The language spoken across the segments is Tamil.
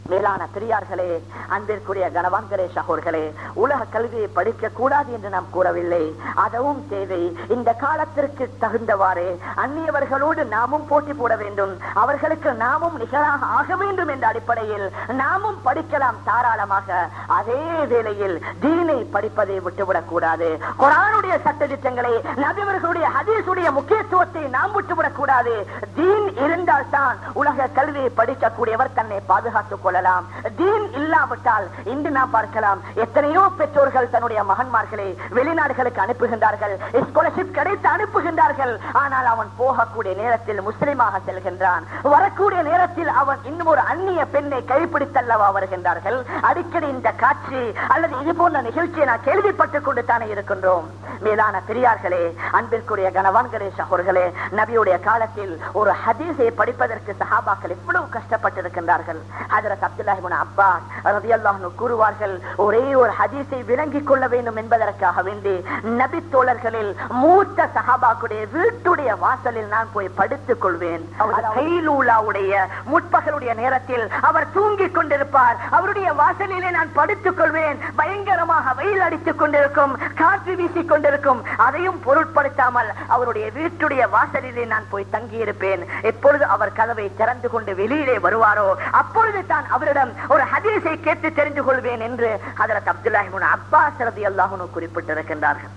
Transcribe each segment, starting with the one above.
மேலான பெரியார்களே, அன்பிற்குரிய கனவான்களே, சகோர்களே, உலக கல்வியை படிக்க கூடாது என்று நாம் கூறவில்லை. அதுவும் தேவை. இந்த காலத்திற்கு தகுந்தவாறு அந்நியவர்களோடு நாமும் போட்டி போட வேண்டும், அவர்களுக்கு நாமும் நிகராக ஆக வேண்டும் என்ற அடிப்படையில் நாமும் படிக்கலாம் தாராளமாக. அதே வேளையில் தீனை படிப்பதை விட்டுவிடக் கூடாது. குர்ஆனுடைய சட்டதிட்டங்களை, நபியவர்களுடைய ஹதீஸுடைய முக்கியத்துவத்தை நாம் விட்டுவிடக் கூடாது. தீன் இருந்தால் தான் உலக கல்வியை படிக்கக்கூடியவர் தன்னை பாதுகாத்துக் கொள்ள. தீன் இல்லாவிட்டால் இன்று நாம் பார்க்கலாம், எத்தனையோ பெற்றோர்கள் தன்னுடைய மகன்மார்களை வெளிநாடுகளுக்கு அனுப்புகின்றார்கள், ஸ்காலர்ஷிப் கிடைத்து அனுப்புகின்றார்கள். ஆனால் அவன் போகக்கூடிய நேரத்தில் முஸ்லிமாக செல்கின்றான், வரக்கூடிய நேரத்தில் அவன் இன்னும் ஒரு அந்நிய பெண்ணை கைப்பிடித்தல்லவா வருகின்றார்கள். அடிக்கடி இந்த காட்சி அல்லது இது போன்ற நிகழ்ச்சியை நான் கேள்விப்பட்டுக் கொண்டு தானே இருக்கின்றோம். மேலான பெரியார்களே, அன்பிற்குரிய கனவான்களே, சகோர்களே, நபியுடைய காலத்தில் ஒரு ஹதீஸை படிப்பதற்கு சஹாபாக்கள் எவ்வளவு கஷ்டப்பட்டிருக்கின்றார்கள். ஹஜ்ரத் அப்துல்லாஹ் இப்னு அப்பாஸ் ரலியல்லாஹு அன்ஹு கூறுவார்கள், ஒரே ஒரு ஹதீஸை விளங்கிக் கொள்ள வேண்டும் என்பதற்காக வேண்டி நபி தோழர்களில் மூத்த சஹாபாக்களுடைய வீட்டுடைய வாசலில் நான் போய் படுத்துக் கொள்வேன். கைலூலாவுடைய முற்பகலுடைய நேரத்தில் அவர் தூங்கிக் கொண்டிருப்பார், அவருடைய வாசலிலே நான் படுத்துக் கொள்வேன். பயங்கரமாக வெயில் அடித்துக் கொண்டிருக்கும், காற்று வீசிக் கொண்டிருக்கும், அதையும் பொருட்படுத்தாமல் அவருடைய வீட்டுடைய வாசலிலே நான் போய் தங்கியிருப்பேன். எப்பொழுது அவர் கதவை திறந்து கொண்டு வெளியிலே வருவாரோ அப்பொழுது தான் அவரிடம் ஒரு ஹதீஸை கேட்டு தெரிந்து கொள்வேன் என்று ஹஜ்ரத் அப்துல்லாஹ் இப்னு அப்பாஸ் ரலியல்லாஹு அன்ஹு குறிப்பிட்டிருக்கின்றார்கள்.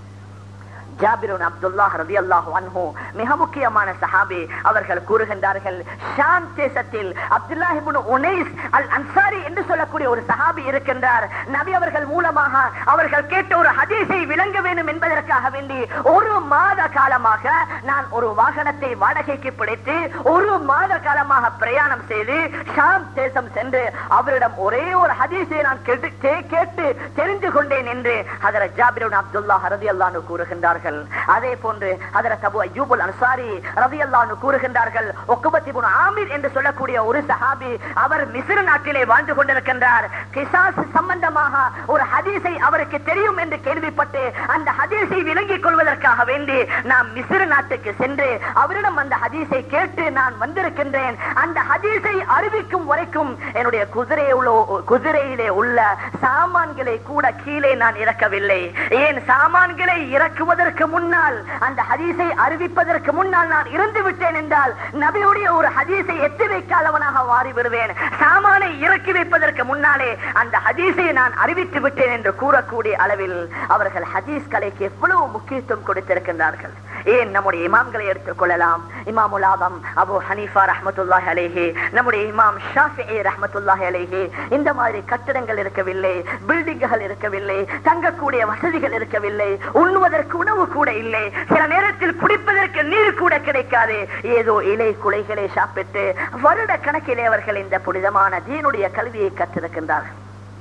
ஜாபிர் இப்னு அப்துல்லாஹ் ரலியல்லாஹு அன்ஹு மிக முக்கியமான சஹாபி. அவர்கள் கூறுகின்றார்கள், ஷாம் தேசத்தில் அப்துல்லாஹ் இப்னு உனைஸ் அல் அன்சாரி என்று சொல்லக்கூடிய ஒரு சஹாபி இருக்கின்றார். நபி அவர்கள் மூலமாக அவர்கள் கேட்ட ஒரு ஹதீஸை விளங்க வேண்டும் என்பதற்காக வேண்டி ஒரு மாத காலமாக நான் ஒரு வாகனத்தை வாடகைக்கு பிடித்து ஒரு மாத காலமாக பிரயாணம் செய்து ஷாம் தேசம் சென்று அவரிடம் ஒரே ஒரு ஹதீஸை நான் கேட்டு தெரிந்து கொண்டேன் என்று ஹஜ்ரத் ஜாபிர் இப்னு அப்துல்லாஹ் ரலியல்லாஹு அன்ஹு கூறுகின்றார்கள். அதே போன்று ஹஜ்ரத் அபூ அய்யூப் அல் அன்சாரி ரலியல்லாஹு அன்ஹு கூறுகின்றார்கள், உக்பத் இப்னு ஆமிர் என்று சொல்லக்கூடிய ஒரு சஹாபி, அவர் மிஸ்ர் நாட்டிலே வாழ்ந்து கொண்டிருக்கின்றார். கிசாஸ் சம்பந்தமாக ஒரு ஹதீஸை அவருக்கு தெரியும் என்று கேள்விப்பட்டு அந்த ஹதீஸை விளங்கிக் கொள்வதற்காக வேண்டி நாம் மிஸ்ர் நாட்டுக்கு சென்று அவரிடம் அந்த ஹதீஸை கேட்டு நான் வந்திருக்கின்றேன். அந்த ஹதீஸை அறிவிக்கும் வரைக்கும் என்னுடைய குதிரையிலே உள்ள சாமான்களை கூட கீழே நான் இறக்கவில்லை. ஏன் சாமான்களை இறக்குவதற்கு முன்னால், அந்த ஹதீஸை அறிவிப்பதற்கு முன்னால் நான் இருந்து விட்டேன் என்றால் நபியுடைய ஒரு ஹதீஸை எத்தி வைக்காதவனாக மாறி விடுவேன். சாமானை இறக்கி வைப்பதற்கு முன்னாலே அந்த ஹதீஸை நான் அறிவித்து விட்டேன் என்று கூறக்கூடிய அளவில் அவர்கள் ஹதீஸ் கலைக்கு எவ்வளவு முக்கியத்துவம் கொடுத்திருக்கின்றார்கள். ஏன் நம்முடைய இமாம்களை எடுத்துக் கொள்ளலாம். இமாமுல் ஆதம் அபூ ஹனீஃபா ரஹ்மத்துல்லாஹி அலைஹி, நம்முடைய இமாம் ஷாஃபிஈ ரஹ்மத்துல்லாஹி அலைஹி, இந்த மாதிரி கட்டடங்கள் இருக்கவில்லை, பில்டிங்குகள் இருக்கவில்லை, தங்கக்கூடிய வசதிகள் இருக்கவில்லை, உண்ணுவதற்கு உணவு கூட இல்லை, சில நேரத்தில் குடிப்பதற்கு நீர் கூட கிடைக்காது. ஏதோ இலை குலைகளை சாப்பிட்டு வருட கணக்கிலே அவர்கள் இந்த புனிதமான தீனுடைய கல்வியை கற்றிருக்கின்றார்கள்.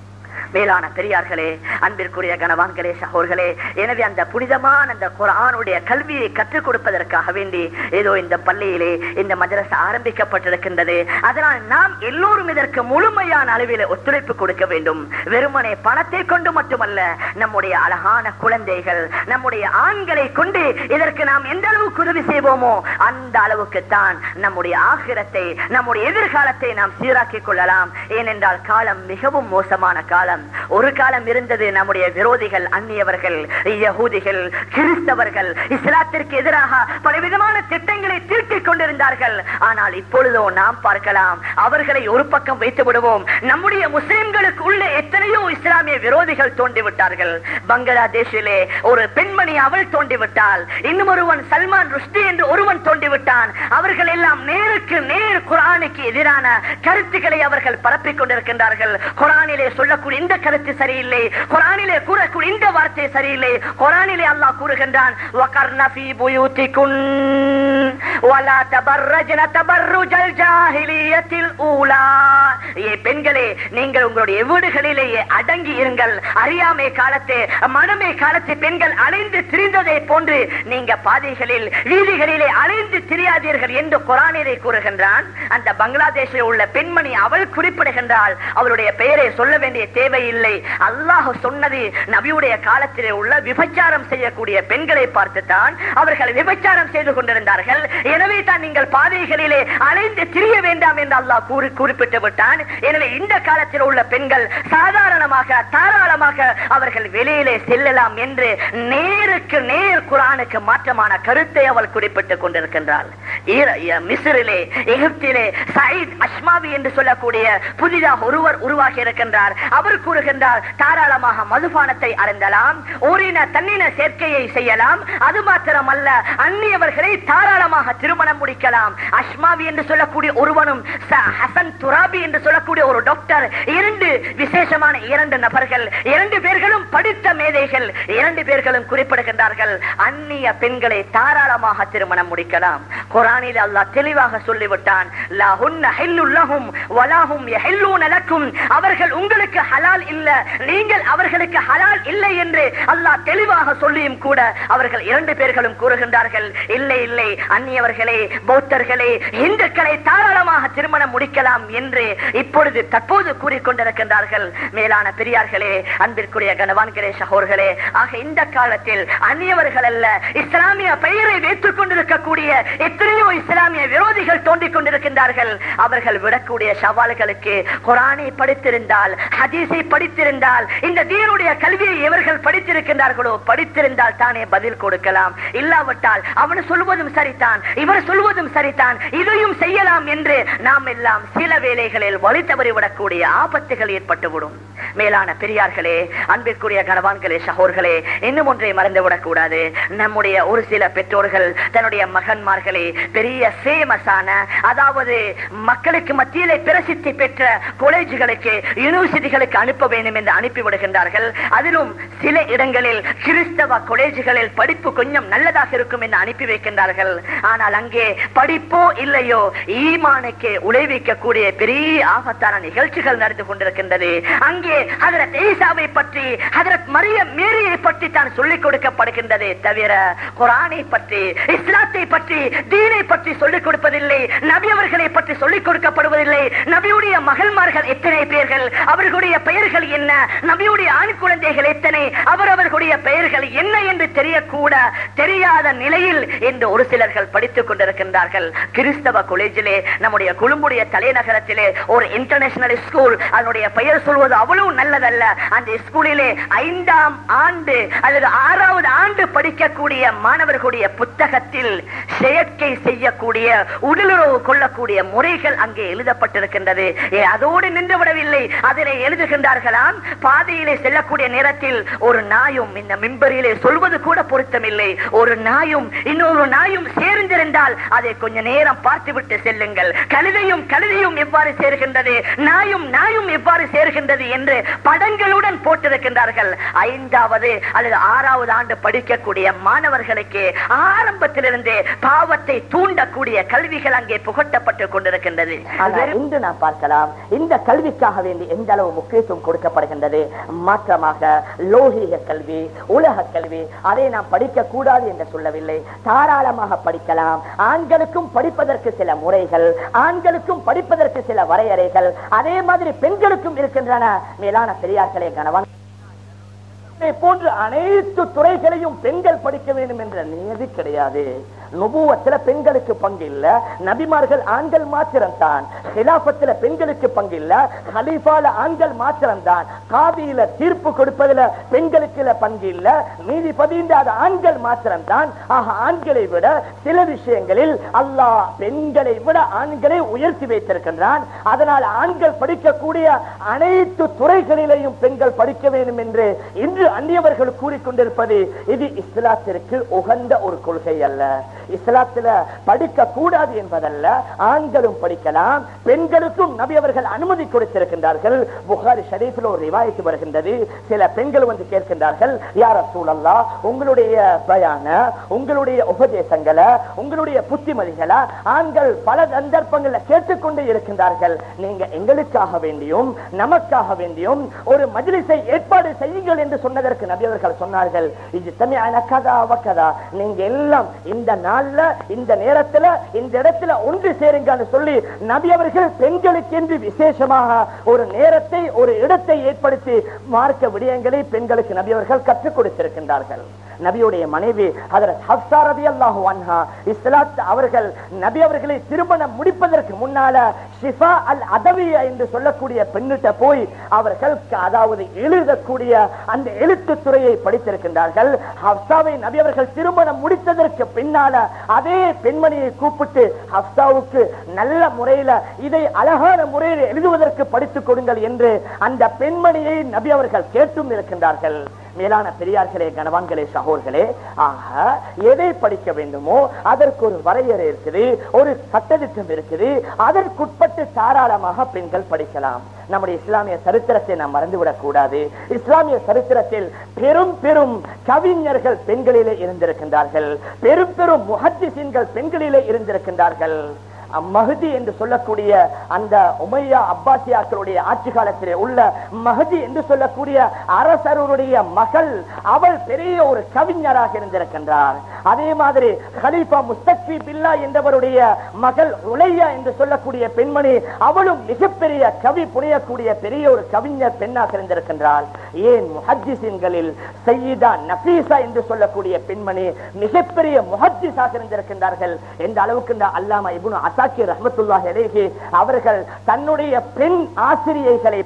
மேலான பெரியார்களே, அன்பிற்குரிய கனவான்களே, சகோர்களே, எனவே அந்த புனிதமான அந்த குர்ஆனுடைய கல்வியை கற்றுக் கொடுப்பதற்காக வேண்டி ஏதோ இந்த பள்ளியிலே இந்த மதரசா ஆரம்பிக்கப்பட்டிருக்கின்றது. அதனால் நாம் எல்லோரும் இதற்கு முழுமையான அளவில் ஒத்துழைப்பு கொடுக்க வேண்டும். வெறுமனே பணத்தை கொண்டு மட்டுமல்ல, நம்முடைய அழகான குழந்தைகள், நம்முடைய ஆண்களை கொண்டு இதற்கு நாம் எந்த அளவுக்கு உதவி செய்வோமோ அந்த அளவுக்கு தான் நம்முடைய ஆகிரத்தை, நம்முடைய எதிர்காலத்தை நாம் சீராக்கிக் கொள்ளலாம். ஏனென்றால் காலம் மிகவும் மோசமான காலம். ஒரு காலம் இருந்தது, நம்முடைய விரோதிகள், அந்நியவர்கள், யஹூதிகள், கிறிஸ்தவர்கள் இஸ்லாத்திற்கு எதிராக பலவிதமான திட்டங்களை தீட்டிக் கொண்டிருந்தார்கள். ஆனால் இப்பொழுதோ நாம் பார்க்கலாம், அவர்களை ஒரு பக்கம் வைத்து விடுவோம், நம்முடைய முஸ்லிம்களுக்கு உள்ள எத்தனையோ இஸ்லாமிய விரோதிகள் தோண்டிவிட்டார்கள். பங்களாதேஷிலே ஒரு பெண்மணி, அவள் தோண்டிவிட்டாள். இன்னும் ஒருவன் சல்மான் ருஷ்டி என்று ஒருவன் தோண்டிவிட்டான். அவர்கள் எல்லாம் நேருக்கு நேர் குர்ஆனுக்கு எதிரான கருத்துக்களை அவர்கள் பரப்பிக் கொண்டிருக்கின்றார்கள். குர்ஆனிலே சொல்லக்கூடிய இந்த கருத்து சரியில்லை, குர்ஆனிலே கூறக்கூடிய இந்த வார்த்தை சரியில்லை. குர்ஆனிலே அல்லாஹ் கூறுகின்றான், வகர்ன ஃபீ புயூதிகுன் வலா தபர்ரஜ்ன தபர்ருஜல் ஜாஹிலியத்தில் ஊலா. ஏ பெண்களே, நீங்கள் உங்களுடைய வீடுகளிலேயே அடங்கி இருங்கள். அறியாமை காலத்தை, மனமே காலத்தை பெண்கள் அலைந்து திரிந்ததை போன்று நீங்க பாதைகளில், வீதிகளிலே அலைந்து திரியாதீர்கள் என்று குர்ஆனிலே கூறுகின்றான். அந்த பங்களாதேஷில் உள்ள பெண்மணி, அவள் குறிப்பிடுகின்றாள். அவளுடைய பெயரை சொல்ல வேண்டிய தேவையில்லை. அல்லாஹ் சொன்னது நபியுடைய காலத்திலே உள்ள விபச்சாரம் செய்யக்கூடிய பெண்களை பார்த்துத்தான். அவர்கள் விபச்சாரம் செய்து கொண்டிருந்தார்கள். எனவே தான் நீங்கள் பாதைகளிலே அலைந்து திரிய வேண்டாம் என்று அல்லாஹ் குறிப்பிட்டு விட்டான். எனவே இந்த காலத்தில் உள்ள பெண்கள் சாதாரணமாக தாராளமாக அவர்கள் வெளியிலே செல்லலாம் என்று நேருக்கு நேர் குர்ஆனுக்கு மாற்றமான கருத்தை அவள் குறிப்பிட்டுக் கொண்டிருக்கின்றாள். மிஸ்ரிலே எகிப்திலே சயீத் அஷ்மாவி என்று சொல்லக்கூடிய புதிதாக ஒருவர் உருவாகி இருக்கின்றார். அவர் கூறுகின்றார், தாராளமாக மதுபானத்தை அருந்தலாம், ஓரின தன்னின சேர்க்கையை செய்யலாம், அது மாத்திரமல்ல அந்நியவர்களை தாராளமாக திருமணம் முடிக்கலாம். அஷ்மாவி என்று சொல்லக்கூடிய ஒருவனும் ஹசன் துராபி என்று சொல்லக்கூடிய ஒரு டாக்டர், விசேஷமான இரண்டு நபர்கள், இரண்டு பேர்களும் படித்த மேதைகள், இரண்டு பேர்களும் குறிப்பிடுகின்றார்கள் அந்நிய பெண்களை தாராளமாக திருமணம் முடிக்கலாம். குர்ஆனில் அல்லாஹ் தெளிவாக சொல்லிவிட்டான், அவர்கள் உங்களுக்கு ஹலால் இல்ல, நீங்கள் அவர்களுக்கு ஹலால் இல்லை என்று அல்லாஹ் தெளிவாக சொல்லியும் கூட அவர்கள் இரண்டு பேர்களும் கூறுகின்றார்கள், இல்லை இல்லை அந்நியவர்களே, பௌத்தர்களே, இந்துக்களை தாராளமாக திருமணம் முடிக்கலாம் என்று இப்பொழுது தற்போது கூறிக்கொண்டிருக்கின்றார்கள். மேலான பெரியார்களே, அன்பிற்குரிய கணவான்களே, சகோதரர்களே, ஆக இந்த காலத்தில் அந்நியவர்கள் அல்ல, இஸ்லாமிய பெயரை வைத்துக் கொண்டிருக்கக்கூடிய எத்தனையோ இஸ்லாமிய விரோதிகள் தோன்றிக் கொண்டிருக்கின்றார்கள். அவர்கள் விடக்கூடிய சவால்களுக்கு குர்ஆனை படித்திருந்தால், ஹதீஸை படித்திருந்தால், இந்த தீனுடைய கல்வியை இவர்கள் படித்திருக்கின்றார்களோ, படித்திருந்தால் தானே பதில் கொடுக்கலாம். இல்லாவிட்டால் அவன் சொல்வதும் சரிதான், இவர் சொல்வதும் சரிதான், இதையும் செய்யலாம் என்று நாம் எல்லாம் சில வேளைகளில் வழி தவறிவிடக்கூடிய ஆபத்துகள் ஏற்பட்டுவிடும். மேலான பெரியார்களே, அன்பிற்குரிய கணவான்களே, சகோதரர்களே, இன்னும் ஒன்றை மறந்துவிடக் கூடாது. நம்முடைய ஒரு சில பெற்றோர்கள் தன்னுடைய மகன்மார்களை பெரிய ஃபேமஸான, அதாவது மக்களுக்கு மத்தியிலே பிரசித்தி பெற்ற காலேஜுகளுக்கு, யூனிவர்சிட்டிகளுக்கு அனுப்ப வேண்டும் என்று அனுப்பிவிடுகின்றார்கள். அதிலும் சில இடங்களில் கிறிஸ்தவ காலேஜுகளில் படிப்பு கொஞ்சம் நல்லதாக இருக்கும் என்று அனுப்பி வைக்கின்றார்கள். ஆனால் அங்கே படிப்போ இல்லையோ ஈமானுக்கு உழைவிக்கக்கூடிய பெரிய ஆபத்தான நிகழ்ச்சிகள் நடந்து கொண்டிருக்கின்றது. அங்கே ஹஜ்ரத் ஈசாவை பற்றி, ஹஜ்ரத் மரியம் மேரியை பற்றி தான் சொல்லிக் கொடுக்கப்படுகின்றதே தவிர குர்ஆனை பற்றி, இஸ்லாத்தை பற்றி, தீனை பற்றி சொல்லிக் கொடுப்பதில்லை. நபி அவர்களை பற்றி சொல்லிக் கொடுக்கப்படுவதில்லை. நபியுடைய மகள்மார்கள் எத்தனை பேர்கள், அவர்களுடைய பெயர்கள் என்ன, நபியுடைய ஆண் குழந்தைகள் எத்தனை, அவர்களுடைய பெயர்கள் என்ன என்று தெரியக்கூட தெரியாத நிலையில் என்று ஒரு சிலர்கள் படித்துக் கொண்டிருக்கின்றார்கள். கிறிஸ்தவ காலேஜிலே, நம்முடைய கொழும்புடைய தலைநகரத்திலே ஒரு இன்டர்நேஷனல் ஸ்கூல், அதனுடைய பெயர் சொல்வது அவ்வளவு நல்லதல்ல. அந்த ஸ்கூலிலே 5ஆம் ஆண்டு அல்லது 6வது ஆண்டு படிக்கக்கூடிய மாணவர்களுடைய புத்தகத்தில் செயற்கை செய்யக்கூடிய, உடலுறவு கொள்ளக்கூடிய முறைகள் அங்கே எழுதப்பட்டிருக்கின்றது. அதோடு நின்றுவிடவில்லை, அதிலே எழுதுகின்றார்களாம், பாதையிலே செல்லக்கூடிய நேரத்தில் ஒரு நாயும், இந்த மிம்பரிலே சொல்வது கூட பொருத்தமில்லை, ஒரு நாயும் இன்னொரு நாயும் சேர்ந்திருந்தால் அதை கொஞ்ச நேரம் பார்த்துவிட்டு செல்லுங்கள். கழுதையும் கழுதையும் எவ்வாறு சேர்கின்றது, நாயும் நாயும் எவ்வாறு சேர்கின்றது என்று படங்களுடன் போட்டிருக்கின்றார்கள். 5வது அல்லது 6வது ஆண்டு படிக்கக்கூடிய மாணவர்களுக்கு ஆரம்பத்திலிருந்தே பாவத்தை தூண்டக்கூடிய கல்விகள் அங்கே புகட்டப்பட்டுக் கொண்டிருக்கின்றது. இன்று நாம் பார்க்கலாம், இந்த கல்விக்காக வேண்டி எந்த அளவு முக்கியத்துவம் கொடுக்கப்படுகின்றது. மாற்றமாக லௌகீக கல்வி, உலக கல்வி, அதை நாம் படிக்க கூடாது என்று சொல்லவில்லை, தாராளமாக படிக்கலாம். ஆண்களுக்கும் படிப்பதற்கு சில முறைகள், ஆண்களுக்கும் படிப்பதற்கு சில வரையறைகள், அதே மாதிரி பெண்களுக்கும் இருக்கின்றன. மேலான பெரியார்களே, கணவன் போன்ற அனைத்து துறைகளையும் பெண்கள் படிக்க வேண்டும் என்ற நியதி கிடையாது. நுபுவத்துல பெண்களுக்கு பங்கு இல்ல, நபிமார்கள் ஆண்கள் மாத்திரம்தான். ஹிலாஃபத்துல பெண்களுக்கு பங்கு இல்ல, ஹலீஃபால ஆண்கள் மாத்திரம்தான். காதியில தீர்ப்பு கொடுப்பதில் பெண்களுக்கு பங்கு இல்ல, நீதிபதியின் அது ஆண்கள் மாத்திரம்தான். ஆக ஆண்களை விட சில விஷயங்களில் அல்லாஹ் பெண்களை விட ஆண்களை உயர்த்தி வைத்திருக்கின்றான். அதனால் ஆண்கள் படிக்கக்கூடிய அனைத்து துறைகளிலேயும் பெண்கள் படிக்க வேண்டும் என்று இன்று அந்நியவர்கள் கூறிக்கொண்டிருப்பது இது இஸ்லாத்திற்கு உகந்த ஒரு கொள்கை அல்ல. இஸ்லாத்துல படிக்க கூடாது என்பதல்ல, ஆண்களும் படிக்கலாம், பெண்களுக்கும் நபி அவர்கள் அனுமதி கொடுத்திருக்கின்றார்கள். புகாரி ஷரீஃபில் ஒரு ரிவாயத்து வருகின்றது. சில பெண்கள் வந்து கேட்கின்றார்கள், யா ரசூலல்லாஹ், உங்களுடைய பயான, உங்களுடைய உபதேசங்களை, உங்களுடைய புத்திமதிகளை ஆண்கள் பல சந்தர்ப்பங்களில் கேட்டுக்கொண்டே இருக்கின்றார்கள். நீங்க எங்களுக்காக வேண்டியும் நமக்காக வேண்டியும் ஒரு மஜ்லிஸை ஏற்பாடு செய்யுங்கள் என்று சொன்னதற்கு நபி அவர்கள் சொன்னார்கள், இது தனியான கதா வக்கதா, நீங்க எல்லாம் இந்த நாள்ல, இந்த நேரத்துல, இந்த இடத்துல ஒன்று சேருங்கன்னு சொல்லி நபி அவர்கள் பெண்களுக்கு என்று விசேஷமாக ஒரு நேரத்தை, ஒரு இடத்தை ஏற்படுத்தி மார்க்க விடயங்களை பெண்களுக்கு நபி அவர்கள் கற்றுக் கொடுத்திருக்கின்றார்கள். நபியுடைய மனைவி ஹஜ்ரத் ஹப்ஸா ரலியல்லாஹு அன்ஹா இஸ்லாத் அவர்கள் நபி அவர்களை திருமணம் முடிப்பதற்கு முன்னால ஷிஃபா அல் அதவியா என்று சொல்லக்கூடிய பெண்ணிட்ட போய் அவர்கள் அதாவது எழுதக்கூடிய அந்த எழுத்து துறையை படித்திருக்கின்றார்கள். ஹப்ஸாவை நபி அவர்கள் திருமணம் முடித்ததற்கு பின்னால அதே பெண்மணியை கூப்பிட்டு ஹப்ஸாவுக்கு நல்ல முறையில இதை அழகான முறையில் எழுதுவதற்கு படித்துக் கொடுங்கள் என்று அந்த பெண்மணியை நபி அவர்கள் கேட்டும் இருக்கின்றார்கள். மேலான பெரியார்களே, கணவான்களே, சகோதரர்களே, ஆக எதை படிக்க வேண்டுமோ அதற்கு ஒரு வரையறை இருக்குது, ஒரு சட்டதிட்டம் இருக்குது. அதற்குட்பட்டு தாராளமாக பெண்கள் படிக்கலாம். நம்முடைய இஸ்லாமிய சரித்திரத்தை நாம் மறந்துவிடக் கூடாது. இஸ்லாமிய சரித்திரத்தில் பெரும் பெரும் கவிஞர்கள் பெண்களிலே இருந்திருக்கின்றார்கள். பெரும் பெரும் முஹத்திஸீன்கள் பெண்களிலே இருந்திருக்கின்றார்கள். மஹதி என்று சொல்லக்கூடிய அந்த உமையா அப்பாசியாக்களுடைய ஆட்சி காலத்திலே உள்ள மஹதி என்று சொல்லக்கூடிய அரசருடைய மகள், அவள் பெரிய ஒரு கவிஞராக இருந்திருக்கின்றார். அதே மாதிரி கலீஃபா முஸ்தக்வி பில்லா என்பவருடைய மகள் உலையா என்று சொல்லக்கூடிய பெண்மணி, அவளும் மிகப்பெரிய கவி புனையக்கூடிய பெரிய ஒரு கவிஞர் பெண்ணாக இருந்திருக்கின்றார். ஏன் முஹத்திஸீன்களில் சையீதா நஃபீஸா என்று சொல்லக்கூடிய பெண்மணி மிகப்பெரிய முஹத்திஸாக இருந்திருக்கின்றார்கள். எந்த அளவுக்கு அல்லாமா இப்னு அசாக்கிர் ரஹ்மத்துல்லாஹி அலைஹி அவர்கள் தன்னுடைய பெண் ஆசிரியைகளை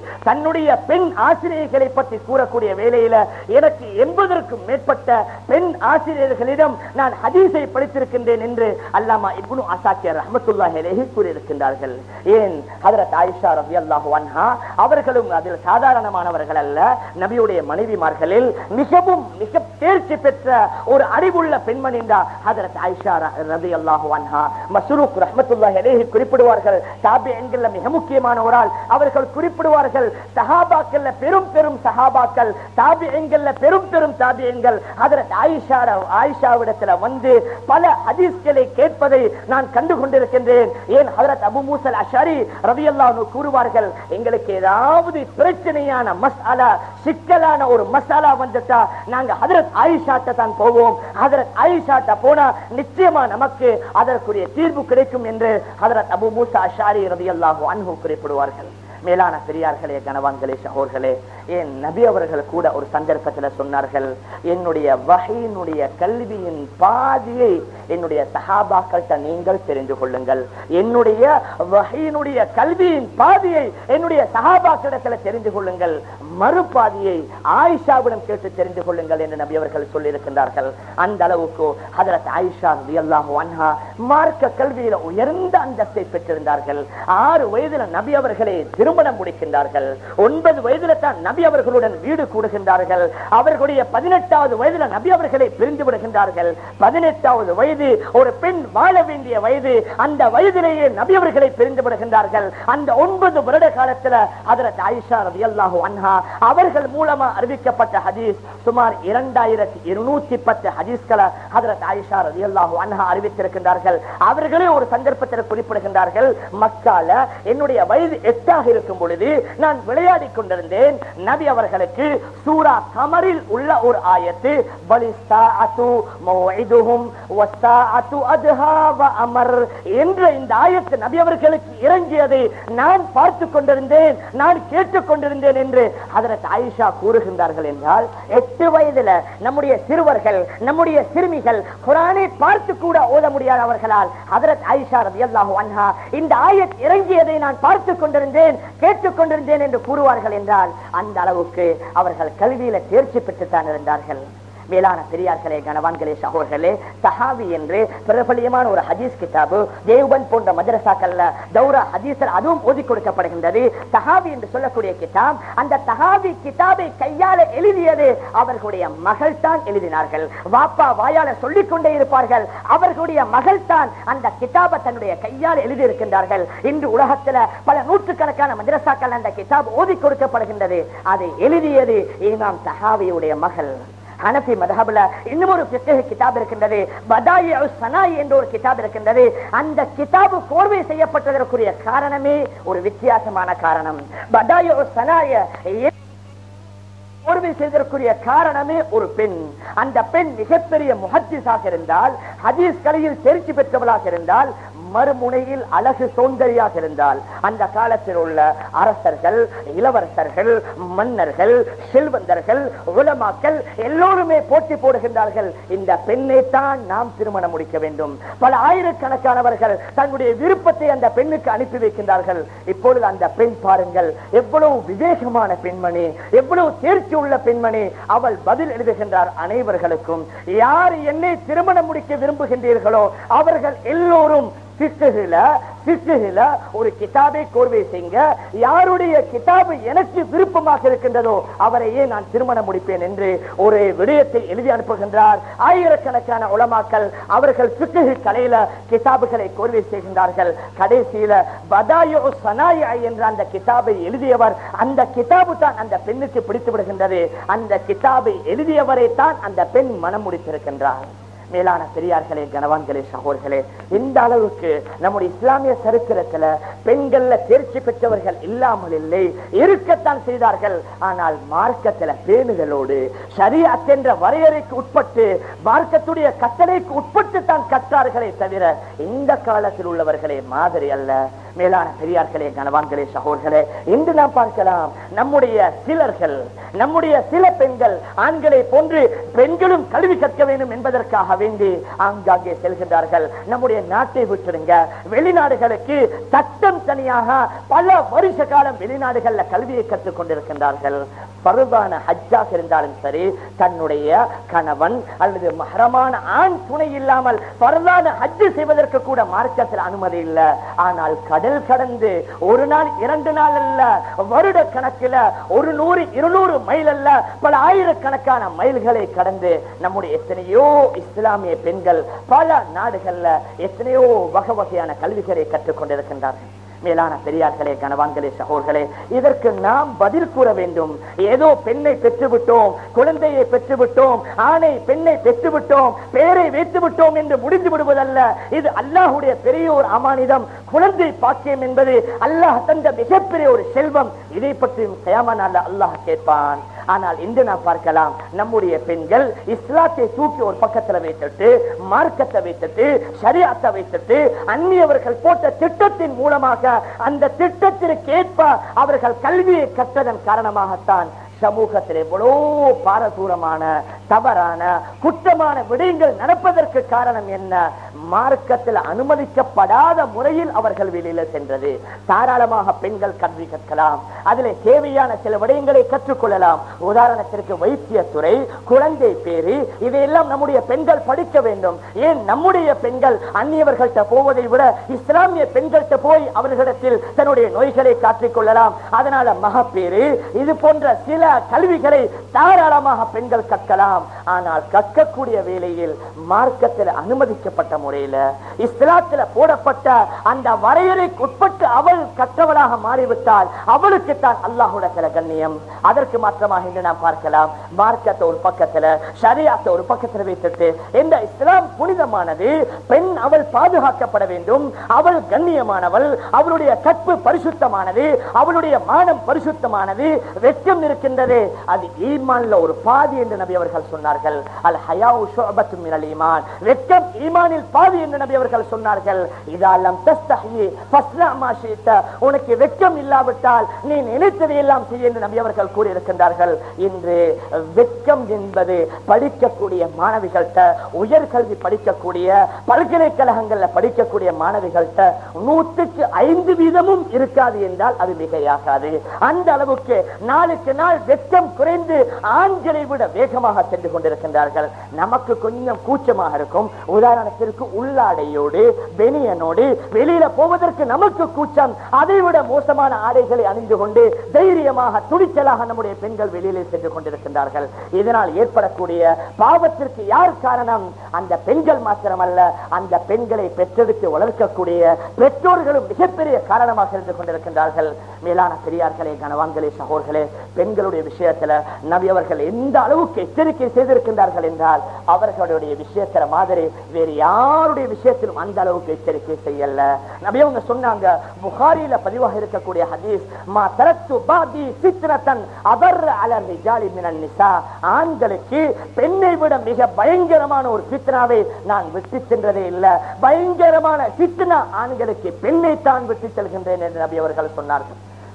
பற்றி கூறக்கூடிய வேளையில எனக்கு 80க்கும் மேற்பட்ட பெண் ஆசிரியர்களிடம் நான் ஹதீஸை படித்திருக்கின்றேன் என்று அல்லாமா இப்னு அசாக்கிர் ரஹ்மத்துல்லாஹி அலைஹி கூறியிருக்கின்றார்கள். ஏன் ஹஜ்ரத் ஆயிஷா ரலியல்லாஹு அன்ஹா அவர்களும் அதில் சாதாரணமானவர்கள் அல்ல. நபியுடைய மனைவிமார்களில் மிகவும் மிக தேர்ச்சி பெற்ற ஒரு அறிவுள்ள பெண்மணி ஹஜ்ரத் ஆயிஷா ரலியல்லாஹு அன்ஹா. மஸ்ரூக் ரஹ்மத்துல்லாஹி அலைஹி குறிப்பிடுவார்கள், தாபிஈன்கள்ல மிக முக்கியமான ஒரு ஆள். அவர்கள் குறிப்பிடுவார்கள், சஹாபாக்கள்ல பெரும் பெரும் சஹாபாக்கள், தாபிஈன்கள்ல பெரும் பெரும் தாபிஈன்கள் ஹஜ்ரத் ஆயிஷாவிடத்துல வந்து பல ஹதீஸ்களை கேட்பதை நான் கண்டு கொண்டிருக்கின்றேன். ஏன் ஹஜ்ரத் அபூ மூஸா அல்-அஷ்அரி ரலியல்லாஹு அன்ஹு கூறுவார்கள், எங்களுக்கு ஏதாவது பிரச்சனையான மஸ்அலா, சிக்கலான ஒரு மசாலா வந்துட்டா நாங்க ஹஜ்ரத் ஆயிஷாட்ட தான் போவோம். ஹஜ்ரத் ஆயிஷாட்ட போனா நிச்சயமா நமக்கு அதற்குரிய தீர்வு கிடைக்கும் என்று ஹஜ்ரத் அபூ மூஸா அஷ்அரி ரலியல்லாஹு அன்ஹு குறிப்பிடுவார்கள். மேலான பெரியார்களே, கணவான்களே, சகோதரர்களே, என் நபி அவர்கள் கூட ஒரு சந்தர்ப்பத்தில் சொன்னார்கள், என்னுடைய வஹீனுடைய கல்வியின் பாதியை என்னுடைய சஹாபாக்கள்கிட்ட நீங்கள் தெரிந்து கொள்ளுங்கள். என்னுடைய வஹீனுடைய கல்வியின் பாதியை என்னுடைய சஹாபாக்களிடத்தில் தெரிந்து கொள்ளுங்கள், மறுபாதியை ஆயிஷாவிடம் கேட்டு தெரிந்து கொள்ளுங்கள் என்று நபி அவர்கள் சொல்லியிருக்கின்றார்கள். அந்த அளவுக்கு ஹஜ்ரத் ஆயிஷா ரலியல்லாஹு அன்ஹா மார்க்க கல்வியில உயர்ந்த அந்தஸ்தை பெற்றிருந்தார்கள். 6 வயதில் நபி அவர்களை திருமணம் முடிக்கின்றார்கள். 9 வயதில தான் நபி அவர்களுடன் வீடு கூடுகின்றார்கள். அவர்களுடைய 18வது வயதில நபி அவர்களை பிரிந்து விடுகின்றார்கள். 18வது வயது ஒரு பெண் வாழ வேண்டிய வயது. அந்த வயதிலேயே நபி அவர்களை பிரிந்து விடுகின்றார்கள். அந்த 9 வருட காலத்தில் ஹஜ்ரத் ஆயிஷா ரலியல்லாஹு அன்ஹா அவர்கள் மூலமா அறிவிக்கப்பட்ட ஹதீஸ் சுமார் 2210 ஹதீஸ்களை ஹஜ்ரத் ஆயிஷா ரலியல்லாஹு அன்ஹா அறிவித்திருக்கின்றார்கள். அவர்களே ஒரு சந்தர்ப்பத்தில் குறிப்பிடுகின்றார்கள், மக்கால என்னுடைய வயது 8ஆக இருக்கும் பொழுது நான் விளையாடி கொண்டிருந்தேன். நபி அவர்களுக்கு சூரா கமரில் உள்ள ஒரு ஆயத்து, பலிஸ்ஸாஅத்து மௌஇதுஹும் வஸ்ஸாஅத்து அத்ஹா வ அமர் என்ற இந்த ஆயத்து நபி அவர்களுக்கு இறங்கியதை நான் பார்த்து கொண்டிருந்தேன், நான் கேட்டுக் கொண்டிருந்தேன் என்று ஹஜ்ரத் ஆயிஷா கூறுகின்றார்கள். என்றால் 8 வயதுல நம்முடைய சிறுவர்கள், நம்முடைய சிறுமிகள் குர்ஆனை பார்த்து கூட ஓத முடியாதவர்களால் ஹஜ்ரத் ஆயிஷா ரலியல்லாஹு அன்ஹா இந்த ஆயத் இறங்கியதை நான் பார்த்து கொண்டிருந்தேன், கேட்டுக் கொண்டிருந்தேன் என்று கூறுவார்கள். என்றால் அந்த அளவுக்கு அவர்கள் கல்வியில தேர்ச்சி பெற்றுத்தான் இருந்தார்கள். மேலான பெரியார்களே, கணவான்களே, சகோதரர்களே, சஹாபி என்று பிரபலியமான ஒரு ஹதீஸ் கிதாபு தேவ்பந்த் போன்ற மதரசாக்கள்ல தௌரா ஹதீஸர் அதுவும் ஓதி கொடுக்கப்படுகின்றது. சஹாபி என்று சொல்லக்கூடிய கிதாப், அந்த சஹாபி கிதாபை கையால எழுதியது அவர்களுடைய மகள் தான் எழுதினார்கள். வாப்பா வாயால சொல்லிக் கொண்டே இருப்பார்கள், அவர்களுடைய மகள் தான் அந்த கிதாபை தன்னுடைய கையால் எழுதி இருக்கின்றார்கள். இன்று உலகத்துல பல நூற்றுக்கணக்கான மதரசாக்கள் அந்த கிதாப் ஓதி கொடுக்கப்படுகின்றது. அதை எழுதியது இமாம் சஹாபியுடைய மகள். ஹனஃபி மذஹப்ல இன்னும் ஒரு ஃபிக்ஹ் கிதாப் இருக்கின்றது, பதாயிஉ ஸனாஇ என்ற ஒரு கிதாப் இருக்கின்றது. அந்த கிதாப் கோர்வை செய்யப்பட்டதற்குரிய காரணமே ஒரு வித்தியாசமான காரணம். பதாயிஉ ஸனாஇ கோர்வை செய்ததற்குரிய காரணமே ஒரு பெண். அந்த பெண் மிகப்பெரிய முஹத்திஸாக இருந்தால், ஹதீஸ் கலையில் தேர்ச்சி பெற்றவளாக இருந்தால், மறுமுனையில் அழகு சௌந்தரியாக இருந்தால் அந்த காலத்தில் உள்ள அரசர்கள், இளவரசர்கள், மன்னர்கள், செல்வந்தர்கள், உலமாக்கள் எல்லோருமே போட்டி போடுகின்றார்கள். இந்த பெண்ணை தான் நாம் திருமணம் முடிக்க வேண்டும். பல ஆயிரக்கணக்கானவர்கள் தங்களுடைய விருப்பத்தை அந்த பெண்ணுக்கு அனுப்பி வைக்கின்றார்கள். இப்பொழுது அந்த பெண் பாருங்கள், எவ்வளவு விவேகமான பெண்மணி, எவ்வளவு தேர்ச்சி உள்ள பெண்மணி. அவள் பதில் எழுதுகின்றார் அனைவர்களுக்கும், யார் என்னை திருமணம் முடிக்க விரும்புகின்றீர்களோ அவர்கள் எல்லோரும் ஒரு கிதாபை கோர்வை செய்ய, யாருடைய கிதாபு எனக்கு விருப்பமாக இருக்கின்றதோ அவரையே நான் திருமணம் முடிப்பேன் என்று ஒரு விடயத்தை எழுதி அனுப்புகின்றார். ஆயிரக்கணக்கான உலமாக்கள் அவர்கள் ஃபிக்ஹ் கலையில கிதாபுகளை கோர்வை செய்கின்றார்கள். கடைசியில பதாயு சனாயா என்ற அந்த கிதாபை எழுதியவர், அந்த கிதாபு தான் அந்த பெண்ணுக்கு பிடித்து விடுகின்றது. அந்த கிதாபை எழுதியவரை தான் அந்த பெண் மனம் முடித்திருக்கின்றார். மேலான பெரியார்களே, கனவான்களே, சகோதரர்களே, இந்த அளவுக்கு நம்முடைய இஸ்லாமிய சரித்திரத்துல பெண்கள்ல தேர்ச்சி பெற்றவர்கள் இல்லாமல் இல்லை, இருக்கத்தான் செய்தார்கள். ஆனால் மார்க்கத்துல பேணுகளோடு ஷரியத் என்ற வரையறைக்கு உட்பட்டு மார்க்கத்துடைய கட்டளைக்கு உட்பட்டு தான் கற்றார்களே தவிர இந்த காலத்தில் உள்ளவர்களே மாதிரி அல்ல. மேலான பெரியார்களே, கனவான்களே, சகோதரர்களே, இன்று நாம் பார்க்கலாம் நம்முடைய சிலர்கள், நம்முடைய சில பெண்கள் ஆண்களை போன்று பெண்களும் கல்வி கற்க வேண்டும் என்பதற்காக வேண்டி ஆங்காங்கே செல்கின்றார்கள். நம்முடைய நாட்டை விட்டுடுங்க, வெளிநாடுகளுக்கு சட்டம் தனியாக பல வருஷ காலம் வெளிநாடுகள்ல கல்வியை கற்றுக் கொண்டிருக்கின்றார்கள். பருவான ஹஜ்ஜாக இருந்தாலும் சரி, தன்னுடைய கணவன் அல்லது மஹரமான ஆண் துணை இல்லாமல் பருவான ஹஜ்ஜு செய்வதற்கு கூட மார்க்கத்தில் அனுமதி இல்லை. ஆனால் கடல் கடந்து ஒரு நாள் 2 நாள் அல்ல, வருட கணக்கில் 100 200 மைல் அல்ல, பல ஆயிரக்கணக்கான மைல்களை கடந்து நம்முடைய எத்தனையோ இஸ்லாமிய பெண்கள் பல நாடுகள்ல எத்தனையோ வகை வகையான கல்விகளை கற்றுக் கொண்டிருக்கின்றார்கள். மேலான பெரியார்களே, கனவான்களே, சகோதரர்களே, இதற்கு நாம் பதில் கூற வேண்டும். ஏதோ பெண்ணை பெற்றுவிட்டோம், குழந்தையை பெற்றுவிட்டோம், ஆணை பெண்ணை பெற்றுவிட்டோம், பெயரை வைத்து விட்டோம் என்று முடிந்து விடுவதல்ல. இது அல்லாஹுடைய பெரிய ஒரு அமானிதம். குழந்தை பாக்கியம் என்பது அல்லாஹ் தந்த மிகப்பெரிய ஒரு செல்வம். இதை பற்றி கியாமத் நாளில் அல்லாஹ் கேட்பான். ஆனால் இன்று நாம் பார்க்கலாம், நம்முடைய பெண்கள் இஸ்லாத்தை தூக்கி ஒரு பக்கத்தில் வைத்துட்டு, மார்க்கத்தை வைத்துட்டு, ஷரியத்தை வைத்துட்டு, அந்நியவர்கள் போட்ட திட்டத்தின் மூலமாக அந்த திட்டத்திற்கு ஏற்ப அவர்கள் கல்வியை கற்றதன் காரணமாகத்தான் சமூகத்தில் எவ்வளோ பாரதூரமான தவறான குற்றமான விடயங்கள் நடப்பதற்கு காரணம் என்ன? மார்க்கத்தில் அனுமதிக்கப்படாத முறையில் அவர்கள் வெளியில சென்றது. தாராளமாக பெண்கள் கல்வி கற்கலாம், அதில் தேவையான சில விடயங்களை கற்றுக்கொள்ளலாம். உதாரணத்திற்கு வைத்தியத்துறை, குழந்தை பேரு, இதையெல்லாம் நம்முடைய பெண்கள் படிக்க வேண்டும். ஏன் நம்முடைய பெண்கள் அந்நியவர்கள்ட்ட போவதை விட இஸ்லாமிய பெண்கள்ட்ட போய் அவர்களிடத்தில் தன்னுடைய நோய்களை காற்றிக் கொள்ளலாம். அதனால மகப்பேறு, இது போன்ற சில கல்விகளை தாராளமாக பெண்கள் கற்கலாம். ஆனால் கற்கக்கூடிய வேளையில் மார்க்கத்தில் அனுமதிக்கப்பட்ட முறையில் இஸ்லாத்தில் போடப்பட்ட அந்த வரையறைக்கு உட்பட்டு அவள் கற்றவளாக மாறிவிட்டால் அவளுக்கு தான் அல்லாஹ்வுடைய சில கண்ணியம். அதற்கு மாற்றமாக இன்று நாம் பார்க்கலாம், மார்க்கத்தை ஒரு பக்கத்தில், ஷரியத்தை ஒரு பக்கத்தில் வைத்துட்டு, இந்த இஸ்லாம் புனிதமானது, பெண் அவள் பாதுகாக்கப்பட வேண்டும், அவள் கண்ணியமானவள், அவளுடைய கற்பு பரிசுத்தமானது, அவளுடைய மானம் பரிசுத்தமானது, வெட்கம் இருக்கின்றது, அது ஈமான்ல ஒரு பாதி என்று நபி அவர்கள் சொன்னார்கள். அல் ஹயாஉ ஷுஅபத்தும் மினல் ஈமான், வெட்கம் ஈமானில் பாதி என்று நபி அவர்கள் சொன்னார்கள். இதா லம் தஸ்தஹி ஃபஸ்னா மா ஷித, உனக்கு வெட்கம் இல்லாவிட்டால் நீ நினைத்ததை எல்லாம் செய் என்று நபி அவர்கள் கூறி இருக்கின்றார்கள். இன்று வெட்கம் என்பது படிக்கக்கூடிய மாணவிகள்கிட்ட, உயர்கல்வி படிக்கக்கூடிய பல்கலைக்கழகங்கள்ல படிக்கக்கூடிய மாணவிகள்கிட்ட 100% இருக்காது என்றால் அது மிகையாகாது. அந்த அளவுக்கு நாளுக்கு நாள் வெட்கம் குறைந்து ஆண்களை விட வேகமாக சென்று கொண்டிருக்கின்றார்கள். நமக்கு கொஞ்சம் கூச்சமாக இருக்கும். உதாரணத்திற்கு உள்ளாடையோடு பெனியனோடு வெளியில போவதற்கு நமக்கு கூச்சம். அதை விட மோசமான ஆடைகளை அணிந்து கொண்டு தைரியமாக துணிச்சலாக நம்முடைய பெண்கள் வெளியிலே சென்று கொண்டிருக்கின்றார்கள். இதனால் ஏற்படக்கூடிய பாவத்திற்கு யார் காரணம்? அந்த பெண்கள் மாத்திரமல்ல, அந்த பெண்களை பெற்றெடுத்து வளர்க்கக்கூடிய பெற்றோர்களும் மிகப்பெரிய காரணமாக இருந்து கொண்டிருக்கின்றார்கள். மேலான பெரியார்களே, கனவான்களே, சகோதரர்களே, பெண்களுடைய பெண்களுடைய விஷயத்துல நபி அவர்கள் எந்த அளவுக்கு எச்சரிக்கை செய்திருக்கின்றார்கள் என்றால் அவர்களுடைய விஷயத்துல மாதிரி வேறு யாருடைய விஷயத்திலும் அந்த அளவுக்கு எச்சரிக்கை செய்யல. நபி அவங்க சொன்னாங்க, புகாரியில பதிவாக இருக்கக்கூடிய ஹதீஸ், மா தரத்து பாதி ஃபித்னத்தன் அதர் அல ரிஜாலி மினன் நிசா, ஆண்களுக்கு பெண்ணை விட மிக பயங்கரமான ஒரு ஃபித்னாவை நான் விட்டு சென்றதே இல்லை. பயங்கரமான ஃபித்னா ஆண்களுக்கு பெண்ணை தான் விட்டு செல்கின்றேன் என்று நபி அவர்கள் சொன்னார்கள்.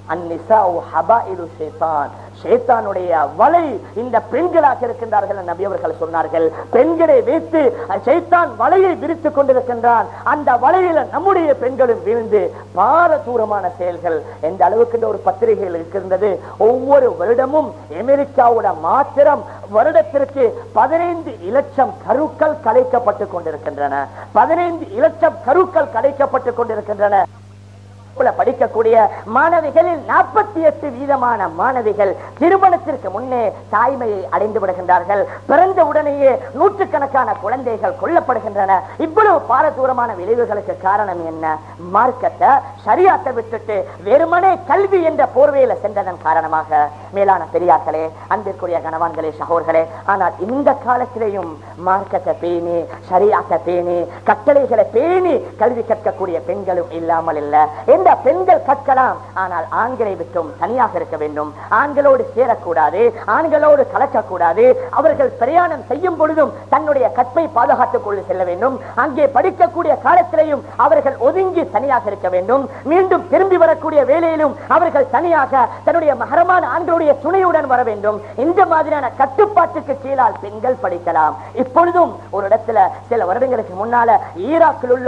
ஷைத்தானுடைய வலை இந்த பெண்களாக இருக்கின்றார்கள் நபி அவர்கள் சொன்னார்கள். பெண்களை வைத்து ஷைத்தான் வலையை விரித்துக் கொண்டிருக்கின்றான். அந்த வலையில நம்முடைய பெண்களும் வீழ்ந்து பாரதூரமான செயல்கள். எந்த அளவுக்கு ஒரு பத்திரிகைகள் இருக்கின்றது, ஒவ்வொரு வருடமும் அமெரிக்காவோட மாத்திரம் வருடத்திற்கு 15 இலட்சம் கருக்கள் கலைக்கப்பட்டுக் கொண்டிருக்கின்றன. 15 இலட்சம் கருக்கள் கலைக்கப்பட்டுக் கொண்டிருக்கின்றன. படிக்கக்கூடிய மாணவிகளில் 48% மாணவிகள் திருமணத்திற்கு முன்னே தாய்மையை அடைந்து விடுகின்றார்கள். பிறந்த உடனேயே நூற்றுக்கணக்கான குழந்தைகள் கொல்லப்படுகின்றன. இவ்வளவு பாரதூரமான விளைவுகளுக்கு காரணம் என்ன? மார்க்கத்தை ஷரியத்தை விட்டுட்டு வெறுமனே கல்வி என்ற போர்வையில சென்றதன் காரணமாக. மேலான பெரியார்களே, அன்பிற்குரிய கணவான்களே, சகோதரர்களே, ஆனால் இந்த காலத்திலேயும் மார்க்கத்தை பேணி ஷரியத்தை பேணி கட்டளைகளை பேணி கல்வி கற்கக்கூடிய பெண்களும் இல்லாமல் இல்லை. இந்த பெண்கள் கற்கலாம், ஆனால் ஆண்களை விட்டும் தனியாக இருக்க வேண்டும். ஆண்களோடு சேரக்கூடாது, ஆண்களோடு கலக்கக்கூடாது. அவர்கள் பிரயாணம் செய்யும் பொழுதும் தன்னுடைய கற்பை பாதுகாத்துக் கொண்டு செல்ல வேண்டும். அங்கே படிக்கக்கூடிய காலத்திலேயும் அவர்கள் ஒதுங்கி தனியாக இருக்க வேண்டும். மீண்டும் திரும்பி வரக்கூடிய வேலையிலும் அவர்கள் தனியாக தன்னுடைய மகரமான ஆண்களுடைய துணையுடன் வர வேண்டும். இந்த மாதிரியான கட்டுப்பாட்டுக்கு கீழால் பெண்கள் படிக்கலாம். இப்பொழுதும் ஒரு இடத்துல சில வருடங்களுக்கு முன்னால ஈராக்கில் உள்ள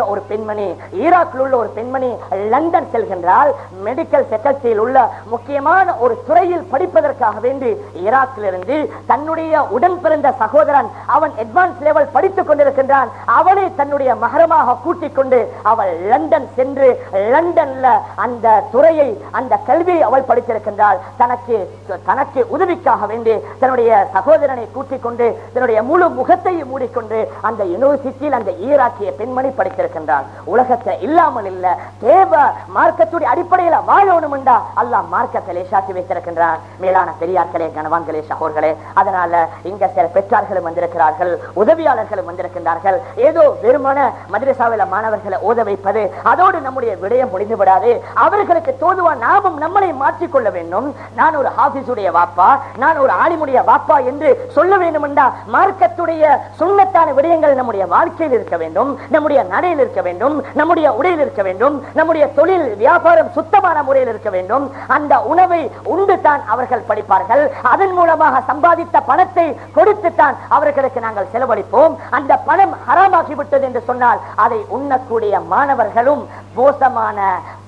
ஒரு பெண்மணி லண்டன் செல்கின்றால் மெடிக்கல் ஃபேக்கல்டியில் உள்ள முக்கியமான ஒரு துறையில் படிப்பதற்காக வேண்டி ஈராக்கிலிருந்து தன்னுடைய உடன் பிறந்த சகோதரன் அவன் அட்வான்ஸ் லெவல் படித்துக் கொண்டிருக்கின்றான். அவனை தன்னுடைய மகரமாக கூட்டிக் கொண்டு அவள் லண்டன் சென்று லண்டன்ல அந்த துறையை அந்த கல்வியை அவள் படித்திருக்கின்றாள். தனக்கு உதவிக்காக வேண்டி தன்னுடைய சகோதரனை கூட்டிக் கொண்டு தன்னுடைய முழு முகத்தையும் மூடிக்கொண்டு அந்த யூனிவர்சிட்டியில் அந்த ஈராக்கிய பெண்மணி படித்திருக்கின்றாள். உலகத்தை இல்லாமல் இல்ல, தேவை மார்க்கத்துடைய அடிப்படையில் வாழணும் என்றா அல்லாஹ் மார்க்கத்தை லேசாக்கி வைத்திருக்கின்றார். மேலான பெரியார்களே, கணவான்களே, சகோதரர்களே, அதனால இங்க சில பெற்றார்களும் வந்திருக்கிறார்கள், உதவியாளர்களும் வந்திருக்கின்றார்கள். ஏதோ வெறுமன மதரசாவில மாணவர்களை ஓத வைப்பது அதோடு நம்முடைய விடயம் முடிந்து விடாது. அவர்களுக்கு தோதுவா நாமும் நம்மளை மாற்றிக்கொள்ள வேண்டும். நான் ஒரு ஹாஃபிஸுடைய வாப்பா, நான் ஒரு ஆலிமுடைய வாப்பா என்று சொல்ல வேண்டும் என்றா மார்க்கத்துடைய சுன்னத்தான விடயங்கள் நம்முடைய வாழ்க்கையில் இருக்க வேண்டும், நம்முடைய நடையில் இருக்க வேண்டும், நம்முடைய உடையில் இருக்க வேண்டும், நம்முடைய தொழில் வியாபாரம் சுத்தமான முறையில் இருக்க வேண்டும். அந்த உணவை உண்டு தான் அவர்கள் படிப்பார்கள். அதன் மூலமாக சம்பாதித்த பணத்தை கொடுத்துத்தான் அவர்களுக்கு நாங்கள் செலவழிப்போம். அந்த பணம் ஹராமாகிவிட்டது என்று சொன்னால் அதை உண்ணக்கூடிய மாணவர்களும் மோசமான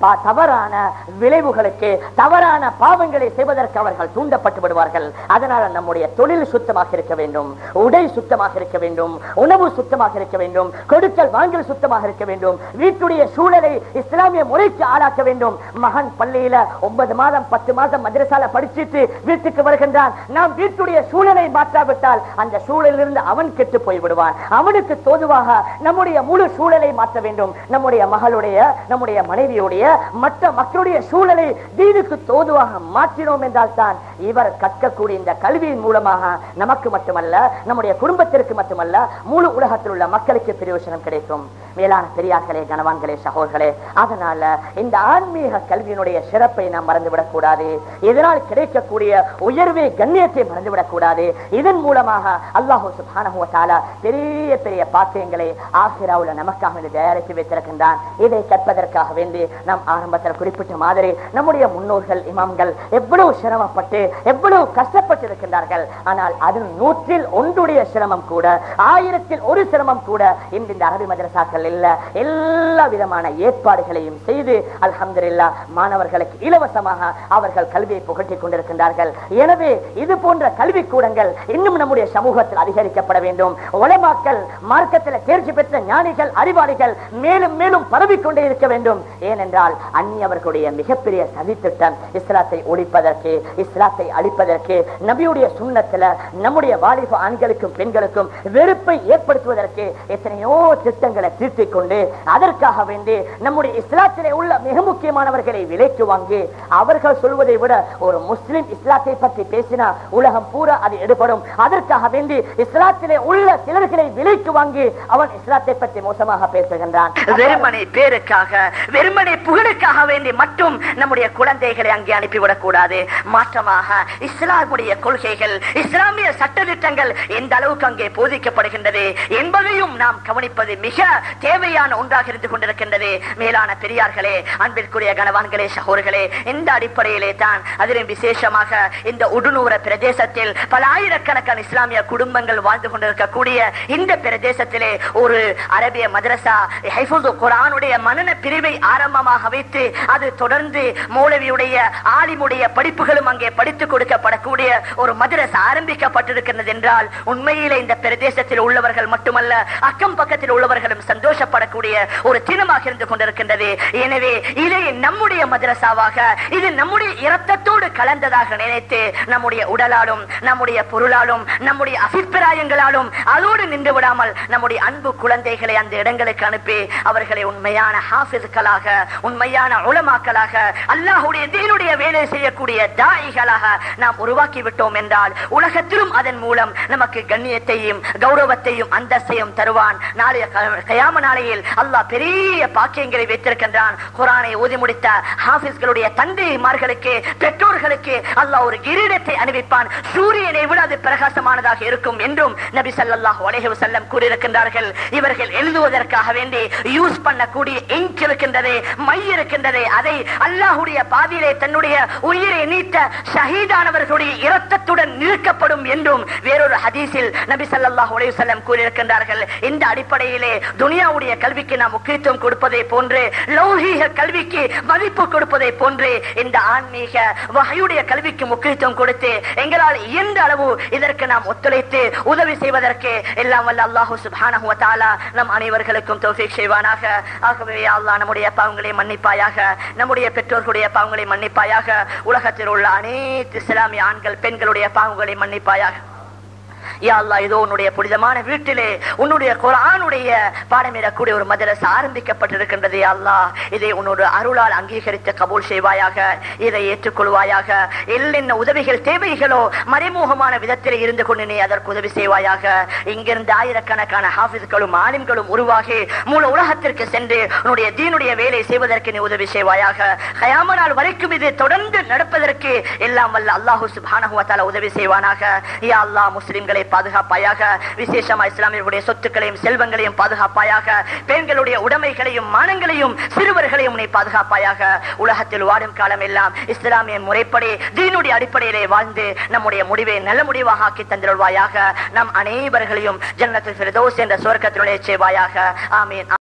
தவறான விளைவுகளுக்கு தவறான பாவங்களை செய்வதற்கு அவர்கள் தூண்டப்பட்டு விடுவார்கள். அதனால நம்முடைய தொழில் சுத்தமாக இருக்க வேண்டும், உடை சுத்தமாக இருக்க வேண்டும், உணவு சுத்தமாக இருக்க வேண்டும், கொடுக்கல் வாங்கல் சுத்தமாக இருக்க வேண்டும், வீட்டுடைய சூழலை இஸ்லாமிய முறைக்கு ஆளாக்க வேண்டும். மகன் பள்ளியில 9 மாதம் 10 மாதம் மதரசால படிச்சுட்டு வீட்டுக்கு வருகின்றான். நாம் வீட்டுடைய சூழலை மாற்றாவிட்டால் அந்த சூழலிலிருந்து அவன் கெட்டு போய் விடுவான். அவனுக்கு தோதுவாக நம்முடைய முழு சூழலை மாற்ற வேண்டும். நம்முடைய மகளுடைய, நம்முடைய மனைவியுடைய, மற்ற மக்களுடைய சூழலை தீனுக்கு தோதுவாக மாற்றினோம் என்றால் தான் இவர் கற்கக்கூடிய இந்த கல்வியின் மூலமாக நமக்கு மட்டுமல்ல, நம்முடைய குடும்பத்திற்கு மட்டுமல்ல, முழு உலகத்தில் உள்ள மக்களுக்கு பிரயோஜனம் கிடைக்கும். மேலான பெரியார்களே, கணவான்களே, சகோதரர்களே, அதனால இந்த ஆன்மீக கல்வியினுடைய சிறப்பை நாம் மறந்துவிடக் கூடாது. இதனால் கிடைக்கக்கூடிய உயர்வை, கண்ணியத்தை மறந்துவிடக் கூடாது. இதன் மூலமாக அல்லாஹ் சுப்ஹானஹு வ தஆலா பெரிய பெரிய பாக்கியங்களை ஆகிராவுல நமக்காக தயாரித்து வைத்திருக்கின்றான். இதை கற்பதற்காக வேண்டி நாம் ஆரம்பத்தில் குறிப்பிட்ட மாதிரி நம்முடைய முன்னோர்கள், இமாம்கள் எவ்வளவு சிரமப்பட்டு எவ்வளவு கஷ்டப்பட்டு இருக்கின்றார்கள். ஆனால் அதில் 100 சிரமம் கூட, 1000 சிரமம் கூட இந்த அரபி மதரசாக்கள் இல்ல. எல்லா விதமான ஏற்பாடுகளையும் செய்து அல்ஹம்துலில்லாஹ் மாணவர்களுக்கு இலவசமாக அவர்கள் கல்வியை புகட்டிக் கொண்டிருக்கின்றார்கள். எனவே இது போன்ற கல்வி கூடங்கள் இன்னும் நம்முடைய சமூகத்தில் அதிகரிக்கப்பட வேண்டும். உலமாக்கள், மார்க்கத்தில் தேர்ச்சி பெற்ற ஞானிகள், அறிவாளிகள் மேலும் மேலும் பரவிக்கொண்டே இருக்க வேண்டும். ஏனென்றால் அந்நியவர்களுடைய மிகப்பெரிய சதித்திட்டம் இஸ்லாத்தை ஒழிப்பதற்கு, இஸ்லாத்தை அழிப்பதற்கு, நபியுடைய சுன்னத்துல நம்முடைய வாலிப ஆண்களுக்கும் பெண்களுக்கும் வெறுப்பை ஏற்படுத்துவதற்கு எத்தனையோ திட்டங்களை தீர்த்திக் கொண்டு அதற்காக வேண்டி நம்முடைய இஸ்லாத்திலே உள்ள மிக முக்கியமானவர்களை விலைக்கு வாங்கி அவர்கள் சொல்வதை விட ஒரு முஸ்லிம் இஸ்லாத்தை பற்றி பேசினா உலகம் பூரா அது எடுபடும். அதற்காக வேண்டி இஸ்லாத்திலே உள்ள சிலர்களை விலைக்கு வாங்கி அவன் இஸ்லாத்தை பற்றி மோசமாக பேசுகின்றான். வெறுமனை பேருக்காக, வெறுமனை புகழுக்காக வேண்டி மட்டும் நம்முடைய குழந்தைகளை அங்கே அனுப்பிவிடக் கூடாது. மாற்றமாக இஸ்லாமுடைய கொள்கைகள், இஸ்லாமிய சட்டத்திட்டங்கள் எந்த அளவுக்கு அங்கே போதிக்கப்படுகின்றது என்பதையும் நாம் கவனிப்பது மிக தேவையான ஒன்றாக இருந்து கொண்டிருக்கின்றது. மேலான பெரியார்களே, அன்பிற்குரிய கணவான்களே, சகோதரர்களே, இந்த அடிப்படையிலே தான் அதிலும் விசேஷமாக இந்த உடுநூர பிரதேசத்தில் பல ஆயிரக்கணக்கான இஸ்லாமிய குடும்பங்கள் வாழ்ந்து கொண்டிருக்கக்கூடிய இந்த பிரதேசத்திலே ஒரு அரபிய மதரசா ஹிஃபுல் குர்ஆனுடைய மனன பிரிவை ஆரம்பமாக வைத்து அது தொடர்ந்து மௌலவியுடைய ஆலிமுடைய படிப்புகளும் அங்கே படித்துக் கொடுக்கப்படக்கூடிய ஒரு மதரசா ஆரம்பிக்கப்பட்டிருக்கிறது என்றால் உண்மையிலே இந்த பிரதேசத்தில் உள்ளவர்கள் மட்டுமல்ல, அக்கம் பக்கத்தில் உள்ளவர்களும் சந்தோஷப்படக்கூடிய ஒரு தினமாக இருந்து கொண்டிருக்கின்றது. எனவே இதை நம்முடைய மதரசாவாக, இது நம்முடைய இரத்தத்தோடு கலந்ததாக நினைத்து நம்முடைய உடலாலும் நம்முடைய பொருளாலும் நம்முடைய அபிப்பிராயங்களாலும் அதோடு நின்று விடாமல் நம்முடைய அன்பு குழந்தைகளை அந்த இடங்களுக்கு அனுப்பி அவர்களை உண்மையான ஹாஃபிஸ்களாக, உண்மையான உலமாக்களாக, அல்லாஹ்வுடைய தீனுடைய வேலை செய்யக்கூடிய தாயிகளாக நாம் உருவாக்கி விட்டோம் என்றால் உலகத்திலும் அதன் மூலம் நமக்கு கண்ணியத்தையும் கௌரவத்தையும் அந்தஸ்தையும் தருவான். நாளைய கியாம நாளையில் அல்லாஹ் பெரிய பாக்கியங்களை வைத்திருக்கின்றான். குர்ஆனை ஓதி முடித்த ஹாஃபிஸ்களுடைய தந்தைமார்களுக்கு, பெற்றோர்களுக்கு அல்லாஹ் ஒரு கிரீடத்தை அணிவிப்பான். சூரியனை விட அது பிரகாசமானதாக இருக்கும் என்றும் நபி ஸல்லல்லாஹு அலைஹி வஸல்லம் கூறியிருக்கின்றார்கள். இவர்கள் எழுதுவதற்காக வேண்டி யூஸ் பண்ணக்கூடிய இங்க் இருக்கின்றதே, மை இருக்கின்றதே, அதை அல்லாஹ்வுடைய பாதையிலே தன்னுடைய உயிரை நீத்த ஷஹீதானவர்களுடைய இரத்தத்துடன் நிற்கப்படும் என்றும் வேறொரு ஹதீஸில் நபி ஸல்லல்லாஹு அலைஹி வஸல்லம் கூறியிருக்கின்றார்கள். இந்த அடிப்படையிலே துனியாவுடைய கல்விக்கு நாம் முக்கியத்துவம் கொடுப்பதை போன்று, லௌகீக கல்விக்கு மதிப்பு கொடுப்பதை போன்று இந்த ஆன்மீக வஹயுடைய கல்விக்கு முக்கியத்துவம் கொடுத்து எங்களால் எந்த அளவு இதற்கு நாம் ஒத்துழைத்து உதவி செய்வதற்கு எல்லாம் வல்ல அல்லாஹ் சுப்ஹானஹு வ தஆலா நம் அனைவர்களுக்கும் தௌஃபீக் செய்வானாக. ஆகவே யா அல்லாஹ் நம்முடைய பாவங்களை மன்னிப்பாயாக, நம்முடைய பெற்றோர்களுடைய பாவங்களை மன்னிப்பாயாக, உலகத்தில் உள்ள அனைத்து இஸ்லாமிய ஆண்கள் பெண்களுடைய பாவங்களை மன்னிப்பாயாக. யா அல்லாஹ், இதோ உன்னுடைய புனிதமான வீட்டிலே உன்னுடைய குர்ஆனுடைய பாடமிடக்கூடிய ஒரு மதரசா ஆரம்பிக்கப்பட்டிருக்கின்றது. யா அல்லாஹ், இதை உன்னோட அருளால் அங்கீகரித்து கபூல் செய்வாயாக, இதை ஏற்றுக்கொள்வாயாக. என்னென்ன உதவிகள் தேவைகளோ மறைமுகமான விதத்தில் இருந்து கொண்டு நீ அதற்கு உதவி செய்வாயாக. இங்கிருந்து ஆயிரக்கணக்கான ஹாஃபிஸ்களும் ஆலிம்களும் உருவாகி மூல உலகத்திற்கு சென்று உன்னுடைய தீனுடைய வேலை செய்வதற்கு நீ உதவி செய்வாயாக. கியாம நாள் வரைக்கும் இது தொடர்ந்து நடப்பதற்கு எல்லாம் வல்ல அல்லாஹ் சுப்ஹானஹு வ தஆலா உதவி செய்வானாக. யா அல்லாஹ், முஸ்லிம்களை பாதுகாப்பாயாக, விசேஷமா இஸ்லாமியர்களுடைய சொத்துக்களையும் செல்வங்களையும் பாதுகாப்பாயாக, பெண்களுடைய உடைமைகளையும் மானங்களையும் சிறுவர்களையும் நீ பாதுகாப்பாயாக. உலகத்தில் வாடும் காலம் எல்லாம் இஸ்லாமிய முறைப்படி தீனுடைய அடிப்படையிலே வாழ்ந்து நம்முடைய முடிவை நல்ல முடிவாக ஆக்கி தந்திருவாயாக. நம் அனைவர்களையும் ஜன்னத்துல் ஃபிர்தௌஸ் என்ற சுவர்க்கத்தினுடைய செய்வாயாக. ஆமீன்.